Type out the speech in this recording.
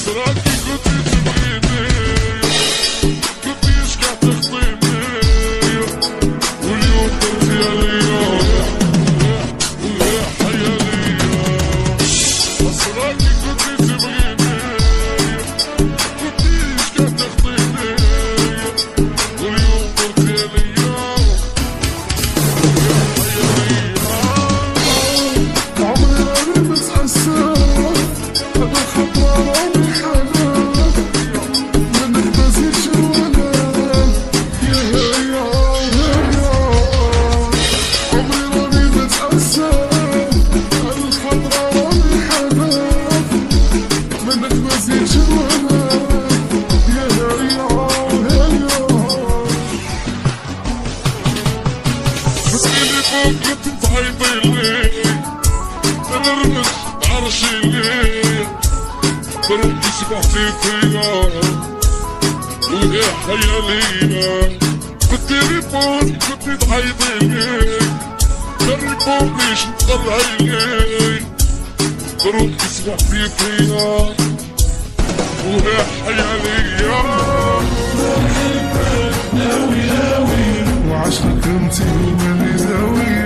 راكي كنتي تبغيني كنتيش قاعد تخطيني واليوم درتي عليا ويا حياليا بس راكي كنتي تبغيني كنتيش قاعد تخطيني واليوم درتي عليا ويا حياليا عمري راني متأسف هذا خطوة راني حنان منك بزيد جوانان يا هيا هيا عمري راني متأسف هذا خطوة راني حنان منك بزيد جوانان يا هيا هيا مسكيني فوق كنت تعيطيلي نرمش عرشي ليه بروح تسبحتي فيا ويا حياليا بالتليفون كنت تعيطيلي جربوا ليش تطلعيلي بروح تسبحتي فيا ويا حياليا وعشقك انتي ومالي داوي